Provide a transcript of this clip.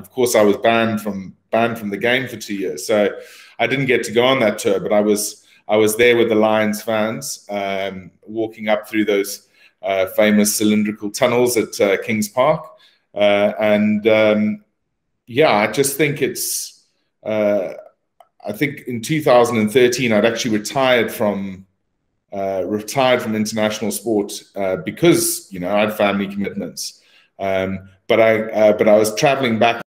of course, I was banned from the game for 2 years, so I didn't get to go on that tour. But I was there with the Lions fans, walking up through those famous cylindrical tunnels at Kings Park, yeah, I just think it's. I think in 2013, I'd actually retired from international sport because I had family commitments. But I was traveling back